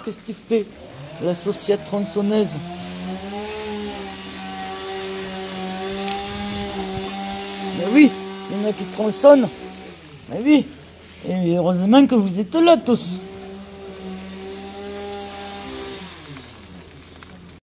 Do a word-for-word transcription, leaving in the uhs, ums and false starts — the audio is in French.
qu'est-ce que tu fais? L'associate tronçonneuse. Mais oui, il y en a qui tronçonnent. Mais oui. Et heureusement que vous êtes là tous.